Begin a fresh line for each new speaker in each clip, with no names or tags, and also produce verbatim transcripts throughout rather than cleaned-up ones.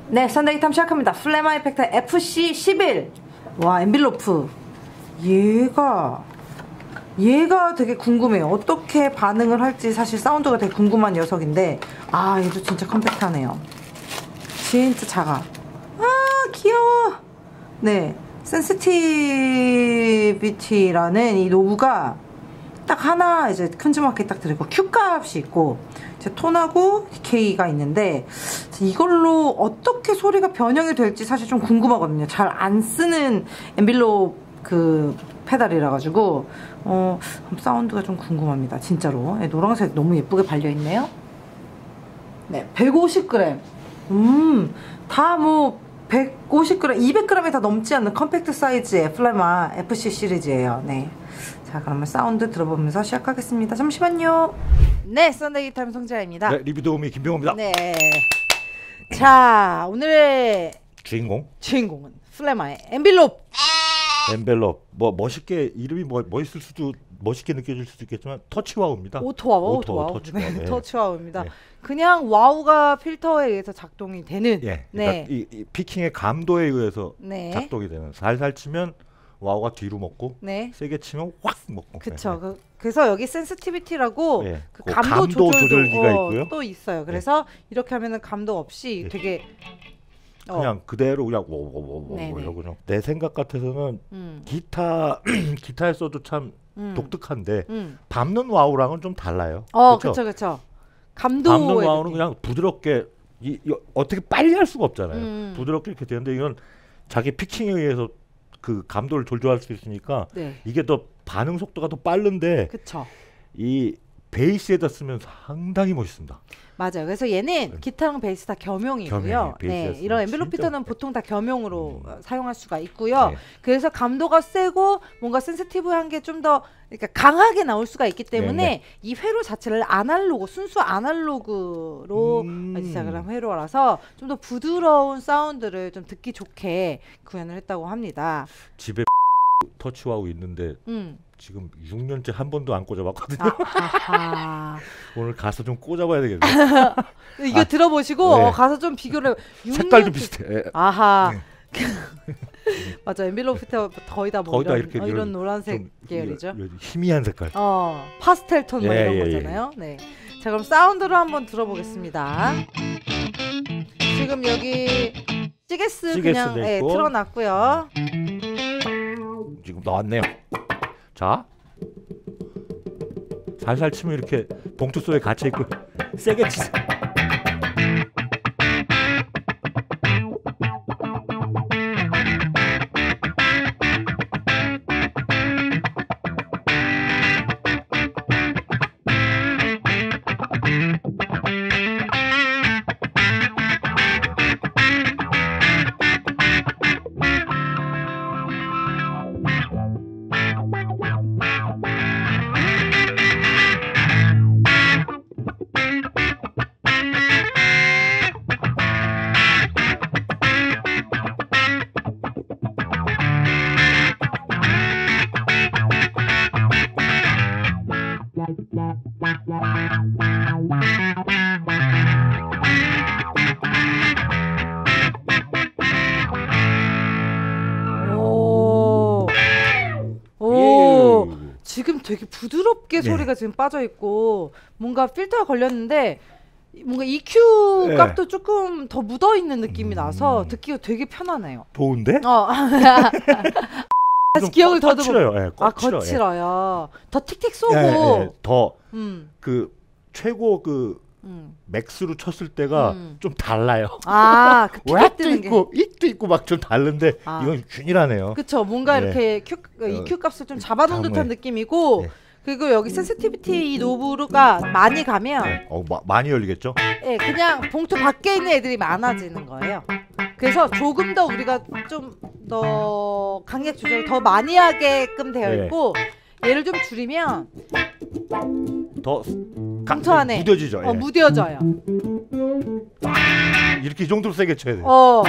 네, 썬데이 탐 시작합니다. 플레마 이펙터 에프씨 십일. 와, 엔빌로프. 얘가 얘가 되게 궁금해요. 어떻게 반응을 할지 사실 사운드가 되게 궁금한 녀석인데, 아, 얘도 진짜 컴팩트하네요. 진짜 작아. 아, 귀여워. 네, 센시티비티라는 이 노브가 딱 하나 이제 큼지막하게 딱 들어있고 Q 값이 있고 이제 톤하고 디케이가 있는데, 이걸로 어떻게 소리가 변형이 될지 사실 좀 궁금하거든요. 잘 안 쓰는 엔빌로 그 페달이라 가지고 어 사운드가 좀 궁금합니다. 진짜로. 네, 노란색 너무 예쁘게 발려있네요. 네, 백오십 그램. 음, 다 뭐 백오십 그램, 이백 그램이 다 넘지 않는 컴팩트 사이즈의 플레마 에프씨 시리즈예요. 네. 자, 그러면 사운드 들어보면서 시작하겠습니다. 잠시만요. 네, 썬데이 타임 송지아입니다.
네, 리뷰 도우미 김병호입니다.
네. 자, 오늘의
주인공
주인공은 플레마의 엔빌롭.
엔벨롭. 뭐 멋있게 이름이 뭐 멋있을 수도, 멋있게 느껴질 수도 있겠지만 터치와우입니다.
오토와우,
오토와우,
오토와우.
터치와우.
네,
네.
터치와우입니다.
네.
그냥 와우가 필터에 의해서 작동이 되는.
예.
네.
그러니까 이, 이 피킹의 감도에 의해서
네.
작동이 되는. 살살 치면 와우가 뒤로 먹고,
네.
세게 치면 확 먹고.
그쵸.
네.
그, 그래서 여기 센시티비티라고
네.
그
그
감도,
감도
조절도
조절기가
어,
있고요.
또 있어요. 그래서 네. 이렇게 하면은 감도 없이
네.
되게 어.
그냥 그대로 그냥 워워워워 이러고 좀. 내 생각 같아서는
음.
기타 기타에 써도 참 음. 독특한데
음.
밟는 와우랑은 좀 달라요.
어, 그렇죠, 그렇죠. 감도
밟는 와우는 그냥 부드럽게 이, 이, 어떻게 빨리 할 수가 없잖아요.
음.
부드럽게 이렇게 되는데 이건 자기 피킹에 의해서 그 감도를 조절할 수 있으니까
네.
이게 더 반응 속도가 더 빠른데,
그쵸.
이 베이스에다 쓰면 상당히 멋있습니다.
맞아요. 그래서 얘는 네. 기타랑 베이스 다 겸용이고요.
겸용이에요.
네, 이런 엔빌롭 피터는 보통 다 겸용으로
음.
사용할 수가 있고요.
네.
그래서 감도가 세고 뭔가 센시티브한 게 좀 더 그러니까 강하게 나올 수가 있기 때문에 네네. 이 회로 자체를 아날로그, 순수 아날로그로
음.
시작을 한 회로라서 좀 더 부드러운 사운드를 좀 듣기 좋게 구현을 했다고 합니다.
집에 터치와우 있는데 음. 지금 육 년째 한 번도 안 꽂아봤거든요.
아,
오늘 가서 좀 꽂아봐야 되겠네.
이거 아, 들어보시고 네. 어, 가서 좀 비교를.
색깔도 비슷해.
아하. 네. 맞아, 엔빌롭 피터 거의 다 뭐
거의
이런,
다 이렇게
어, 이런 노란색 계열이죠.
이, 이, 희미한 색깔.
어, 파스텔 톤 뭐
예,
이런
예,
거잖아요. 예. 네. 자, 그럼 사운드로 한번 들어보겠습니다. 지금 여기 찌게스 그냥 네, 틀어놨고요.
지금 나왔네요. 자, 살살 치면 이렇게 봉투 속에 갇혀 있고 세게 치세요.
오. 오. 지금 되게 부드럽게 네. 소리가 지금 빠져 있고 뭔가 필터가 걸렸는데 뭔가 이큐 네. 값도 조금 더 묻어 있는 느낌이 음. 나서 듣기가 되게 편하네요.
좋은데?
어. 다시 기억을 더
거칠어요. 네,
아, 거칠어요. 예. 더 틱틱 쏘고
네, 네, 더 그
음.
최고 그 음. 맥스로 쳤을 때가 음. 좀 달라요.
아, 그
왑도 있고 it도 있고 막 좀 다른데 아. 이건 균일하네요.
그쵸, 뭔가 네. 이렇게 큐, 이큐 값을 좀 잡아놓은 듯한 느낌이고 네. 그리고 여기 센시티비티 이 노브가 많이 가면
네. 어, 마, 많이 열리겠죠?
네, 그냥 봉투 밖에 있는 애들이 많아지는 거예요. 그래서 조금 더 우리가 좀 더 강약 조절을 더 많이 하게끔 되어 있고 네. 얘를 좀 줄이면
더
봉투 안에
무뎌지죠.
어, 예. 무뎌져요.
이렇게 이 정도로 세게 쳐야 돼요.
어.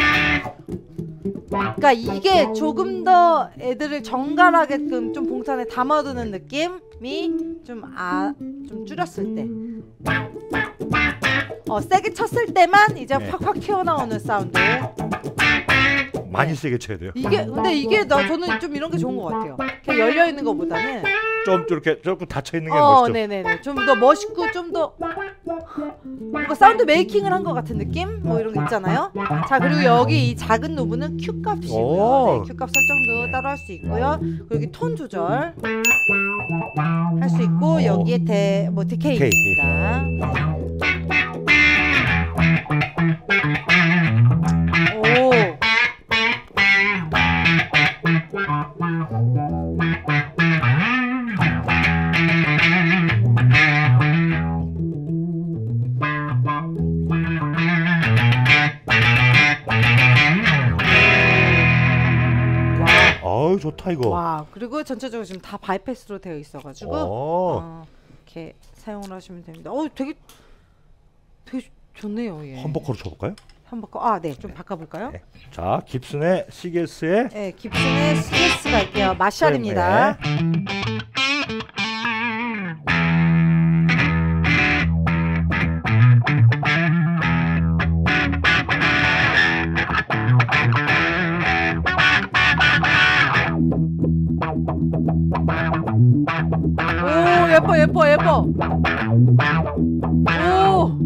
그러니까 이게 조금 더 애들을 정갈하게끔 좀 봉투 안에 담아두는 느낌이 좀 아, 좀 줄였을 때. 어, 세게 쳤을 때만 이제
네.
확확 튀어나오는 사운드.
많이
네.
세게 쳐야 돼요.
이게 근데 이게 나 저는 좀 이런 게 좋은 것 같아요. 그냥 열려 있는 것보다는
좀 이렇게 조금 닫혀 있는 게
어,
멋있죠.
네네네. 좀 더 멋있고 좀 더 뭔가 사운드 메이킹을 한 것 같은 느낌? 뭐 이런 거 있잖아요. 자, 그리고 여기 이 작은 노브는 Q 값이고요.
오.
네, Q 값 설정도
네.
따로 할 수 있고요. 그리고 여기 톤 조절 할 수 있고
오.
여기에 대, 뭐 디케이
디케이.
있습니다. 오.
어우 좋다 이거.
와, 그리고 전체적으로 지금 다 바이패스로 되어 있어가지고
어.
어, 이렇게 사용을 하시면 됩니다. 어, 되게 되게 좋네요. 예.
험버커로 쳐볼까요?
험버커. 아, 네, 좀 바꿔볼까요?
네. 자, 깁슨의 시게스의
네, 깁슨의 시게스 갈게요. 마샬입니다.
네.
오, 예뻐, 예뻐, 예뻐. 오.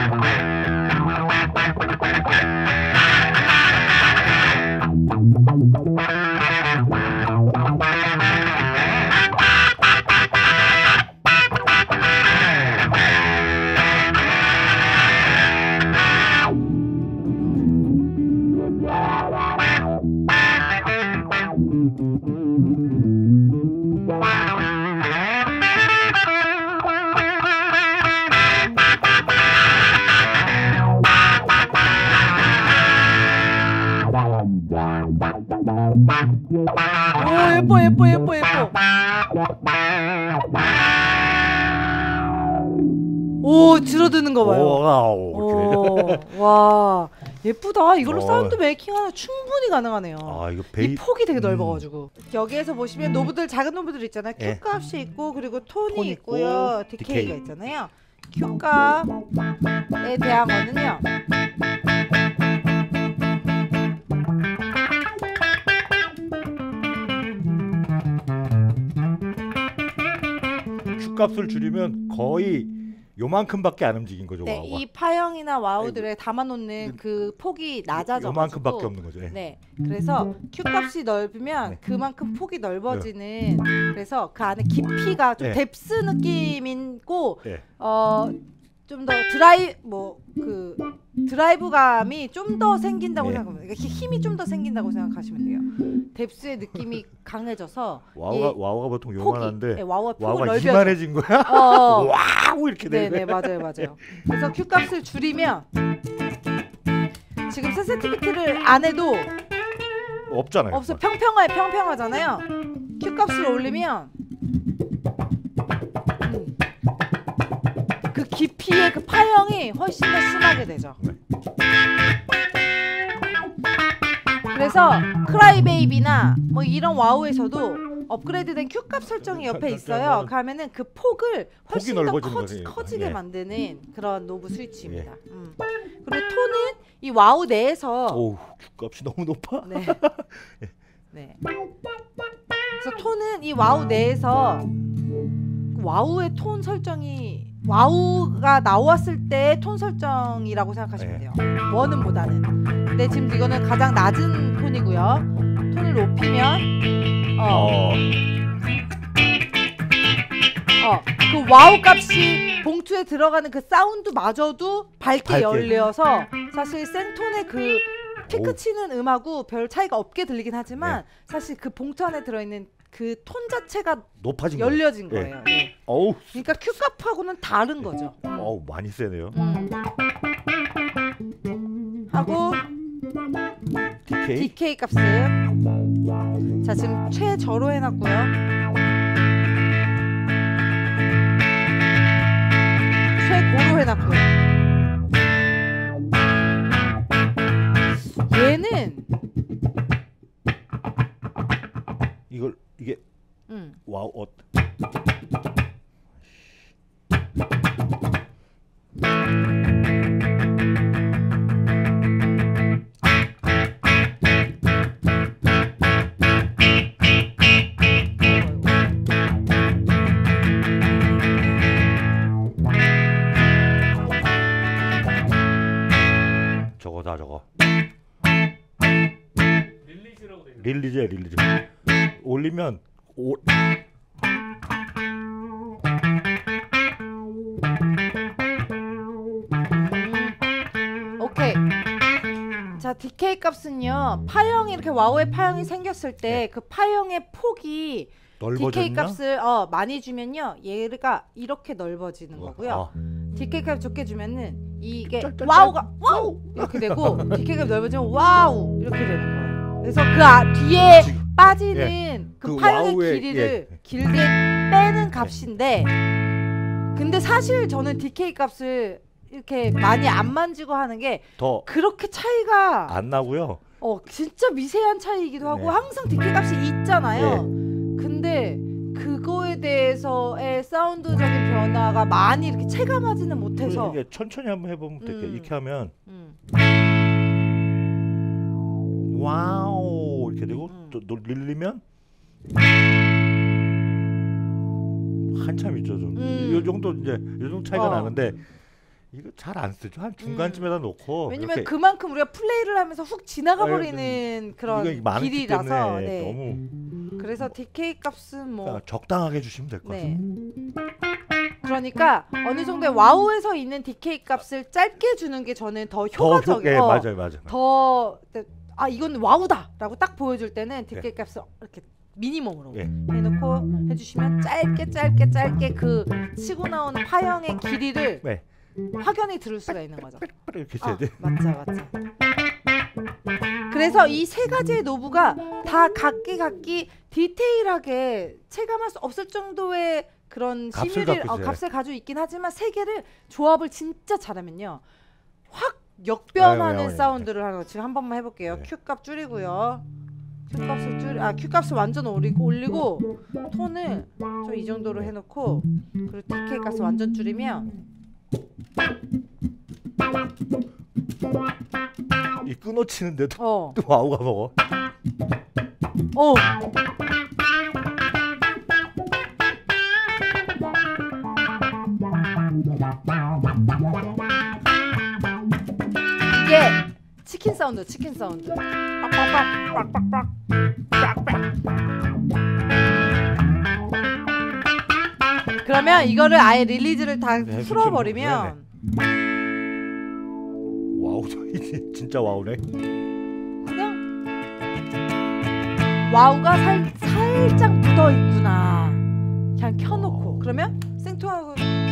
오, 예뻐, 예뻐, 예뻐, 예뻐. 오, 줄어드는 거 봐요.
와우.
오, 와, 예쁘다. 이걸로
어.
사운드 메이킹 하나 충분히 가능하네요.
아, 이거
이
베이
폭이 되게
음.
넓어가지고 여기에서 보시면 노브들 작은 노브들 있잖아요.
예.
Q 값이 있고 그리고 톤이
톤
있고요.
있고,
디케이가
디케이.
있잖아요. Q 값에 대한 거는요.
Q 값을 줄이면 거의 요만큼밖에 안 움직인 거죠.
네,
와우가.
이 파형이나 와우들에 담아놓는 그 폭이 낮아져.
요만큼밖에 없는 거죠. 예.
네, 그래서 Q 값이 넓으면
네.
그만큼 폭이 넓어지는. 그래서 그 안에 깊이가 좀
네.
뎁스 느낌이고,
예.
어, 좀 더 드라이 뭐 그 드라이브감이 좀 더 생긴다고
네.
생각합니다. 그러니까 힘이 좀 더 생긴다고 생각하시면 돼요. 뎁스의 느낌이 강해져서
와우가
이
와우가 보통
폭이,
요만한데
네, 와우가 폭을
와우가
넓혀서.
이만해진 거야?
어,
와우 이렇게 되는
네네,
거야.
맞아요, 맞아요. 그래서 Q 값을 줄이면 지금 센시티비티를 안 해도
없잖아요.
없어. 평평해, 평평하잖아요. Q 값을 올리면 음, 그 깊이의 그 파형이 훨씬 더 심하게 되죠.
네.
그래서 크라이베이비나 뭐 이런 와우에서도 업그레이드된 Q 값 설정이 옆에 있어요. 그러면은 그 폭을 훨씬 더
넓어지는
커지,
거지.
커지게
예.
만드는 그런 노브 스위치입니다. 음. 그리고 톤은 이 와우 내에서
오우, Q 값이 너무 높아.
네. 네. 그래서 톤은 이 와우 내에서 와우의 톤 설정이 와우가 나왔을 때 톤 설정이라고 생각하시면 돼요. 원음보다는. 근데 지금 이거는 가장 낮은 톤이고요. 톤을 높이면 어,
어.
어, 그 와우 값이 봉투에 들어가는 그 사운드마저도 밝게,
밝게.
열려서 사실 생톤의 그 피크
오.
치는 음하고 별 차이가 없게 들리긴 하지만
네.
사실 그 봉투 안에 들어있는 그 톤 자체가
높아진
열려진
거예요.
거예요. 네.
어우,
그러니까 Q 값하고는 다른 거죠.
어우 많이 세네요.
음. 하고
디케이.
디케이 값은 자 지금 최저로 해놨고요. 최고로 해놨고요. 얘는
이걸 이게
음.
와우 어. 릴리즈야 릴리즈. 올리면 오...
오케이. 자, 디케이 값은요. 파형이 이렇게 와우의 파형이 생겼을 때 그 파형의 폭이
넓어졌나?
디케이 값을 어, 많이 주면요. 얘가 이렇게 넓어지는 거고요.
아.
디케이 값 적게 주면은 이게
짤짤짤.
와우가 와우 이렇게 되고 디케이 값 넓어지면 와우 이렇게 되는 거예요. 그래서 그 아, 뒤에
지금,
빠지는
예.
그,
그
파형의
와우의,
길이를
예.
길게 빼는 값인데 근데 사실 저는 디케이 값을 이렇게 많이 안 만지고 하는 게
더
그렇게 차이가
안 나고요.
어 진짜 미세한 차이이기도 하고
네.
항상 디케이 값이 있잖아요.
네.
근데 그거에 대해서의 사운드적인 변화가 많이 이렇게 체감하지는 못해서
이게 천천히 한번 해보면 될게요.
음.
이렇게 하면
음.
와우 이렇게 되고
음.
또 또 릴리면 한참 있죠 좀.
음.
이 정도 이제 이 정도 차이가
어.
나는데 이거 잘 안 쓰죠. 한 중간쯤에다 놓고.
왜냐면
이렇게
그만큼 우리가 플레이를 하면서 훅 지나가
아,
버리는
이거
그런
많기
길이라서
때문에
네.
너무
그래서 디케이 값은 뭐
그러니까 적당하게 주시면 될 것 같아요.
네. 그러니까 어느 정도의 와우에서 있는 디케이 값을 짧게 주는 게 저는 더
더 효,
효과적이고
예, 맞아요, 맞아요.
더 아 이건 와우다라고 딱 보여줄 때는 디케이 값을 이렇게 미니멈으로
예.
해놓고 해주시면 짧게 짧게 짧게 그 치고 나오는 파형의 길이를
네.
확연히 들을 수가 있는 거죠.
이렇게
아,
해야 돼.
맞죠, 맞죠. 그래서 이 세 가지의 노브가 다 각기 각기 디테일하게 체감할 수 없을 정도의 그런
값을
심의를
갖고
어,
있어요.
값을 가지고 있긴 하지만 세 개를 조합을 진짜 잘하면요 확 역변하는
아유, 아유,
사운드를 하는 거 지금 한 번만 해볼게요.
네.
Q 값 줄이고요. Q 값을 줄이 아 Q 값을 완전 올리고 올리고 톤을 좀 이 정도로 해놓고 그리고 디케이 값을 완전 줄이면
이 끊어치는데도
어
또 와우가 먹어.
어. 이게 치킨 사운드, 치킨 사운드. 빡빡빡, 빡빡빡, 빡빡. 그러면 이거를 아예 릴리즈를 다
네,
풀어버리면
와우, 저 이제 진짜 와우네.
그냥 와우가 살, 살짝 묻어 있구나. 그냥 켜놓고 그러면 생뚱하고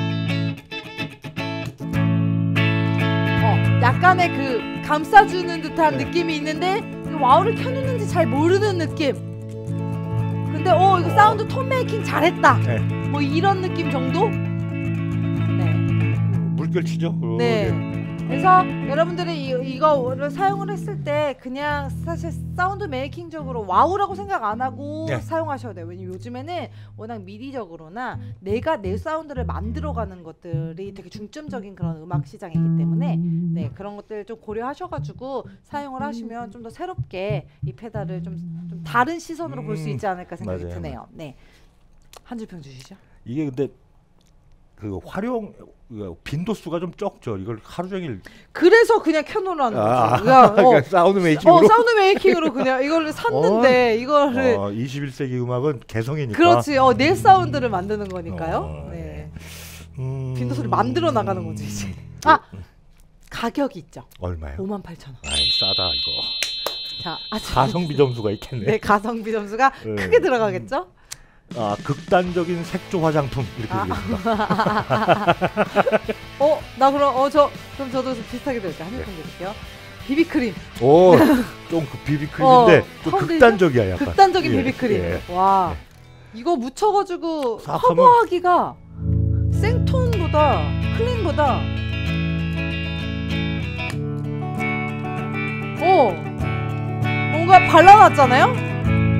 어 약간의 그 감싸주는 듯한
네.
느낌이 있는데 와우를 켜놓는지 잘 모르는 느낌. 근데 어 이거 사운드 톤 메이킹 잘했다.
네.
뭐 이런 느낌 정도? 네.
물결 치죠.
네.
네.
그래서 여러분들이 이, 이거를 사용을 했을 때 그냥 사실 사운드 메이킹적으로 와우라고 생각 안 하고
네.
사용하셔야 돼요. 왜냐면 요즘에는 워낙 미디적으로나 내가 내 사운드를 만들어가는 것들이 되게 중점적인 그런 음악 시장이기 때문에 네 그런 것들 좀 고려하셔가지고 사용을 하시면 좀 더 새롭게 이 페달을 좀, 좀 다른 시선으로 볼 수 있지 않을까 생각이
맞아요.
드네요. 네. 한 줄평 주시죠.
이게 근데 그 활용 빈도수가 좀 적죠. 이걸 하루 종일
그래서 그냥 켜놓으라는
아,
거죠. 그냥, 어,
그러니까 사운드 메이킹으로.
어, 사운드 메이킹으로 그냥 이거를 샀는데 이거를
어, 이십일 세기 음악은 개성이니까.
그렇지. 어, 내 사운드를 만드는 거니까요.
어,
네.
음...
빈도수를 만들어 나가는 거지 이제. 아 가격이 있죠.
얼마요?
오만 팔천 원.
아이 싸다 이거.
자, 아,
가성비 점수가 있겠네.
네, 가성비 점수가
네.
크게 들어가겠죠.
아 극단적인 색조 화장품 이렇게
아.
되겠습니다.
어, 나 그럼 어 저 그럼 저도 좀 비슷하게 드릴게요. 한 줄평 드릴게요. 비비크림.
오, 좀 그 비비크림인데
어,
좀
파운데이션?
극단적이야 약간.
극단적인
예,
비비크림.
예.
와, 이거 묻혀가지고
생각하면-
커버하기가 생톤보다 클린보다 어 뭔가 발라놨잖아요.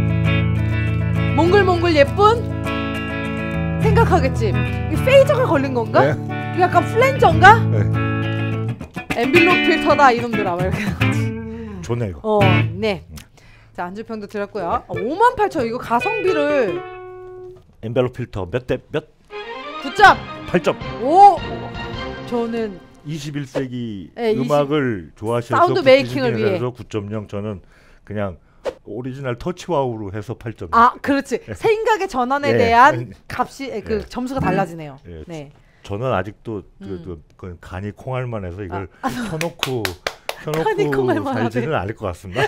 몽글몽글 예쁜 생각하겠지. 이 페이저가 걸린 건가?
네.
이거 약간 플랜저인가?
네.
엠빌롭 필터다 이놈들아 막 이렇게.
좋네 이거.
어, 네. 자, 안주평도 드렸고요. 오만 팔천 이거 가성비를
엔벨롭 필터 몇 대 몇?
구 점
팔 점.
오. 저는
이십일 세기
네,
음악을 좋아하셔서
사운드 메이킹을 위해.
구 점 영 저는 그냥 오리지널 터치와우로 해서 팔 점.
아, 그렇지. 생각의 전환에
네.
대한 값이 그
네.
점수가 달라지네요.
예,
네.
저는 아직도 그,
음.
그, 그 간이 콩알만 해서 이걸
아.
켜놓고
간이
켜놓고
콩알만
살지는 않을 것 같습니다.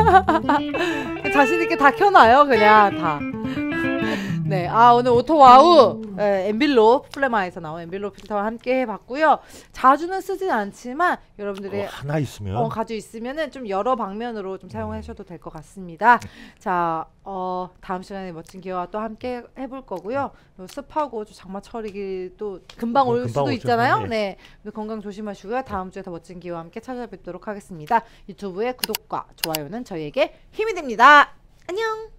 자신 있게 다 켜놔요, 그냥 다. 네, 아 오늘 오토와우 에, 엔빌로 플레마에서 나온 엔빌로 필터와 함께 해봤고요. 자주는 쓰진 않지만 여러분들이
어, 하나 있으면
어, 가지고 있으면은 좀 여러 방면으로 좀 사용하셔도 될 것 같습니다. 자, 어, 다음 시간에 멋진 기어와 또 함께 해볼 거고요. 요 습하고 좀 장마철이기 또 금방
어,
올
금방
수도
오죠.
있잖아요.
네.
네, 그래서 건강 조심하시고요. 다음 주에 더 멋진 기어와 함께 찾아뵙도록 하겠습니다. 유튜브의 구독과 좋아요는 저희에게 힘이 됩니다. 안녕.